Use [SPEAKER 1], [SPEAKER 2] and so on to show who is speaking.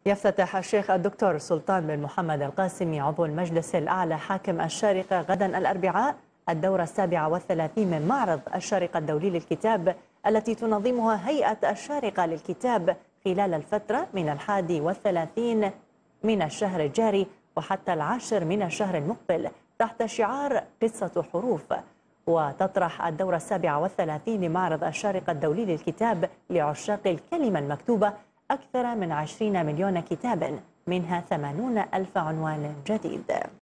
[SPEAKER 1] يفتتح الشيخ الدكتور سلطان بن محمد القاسمي عضو المجلس الأعلى حاكم الشارقة غدا الأربعاء الدورة 37 من معرض الشارقة الدولي للكتاب التي تنظمها هيئة الشارقة للكتاب خلال الفترة من 31 من الشهر الجاري وحتى 10 من الشهر المقبل تحت شعار قصة حروف. وتطرح الدورة 37 لمعرض الشارقة الدولي للكتاب لعشاق الكلمة المكتوبة أكثر من 20 مليون كتاب، منها 80 ألف عنوان جديد.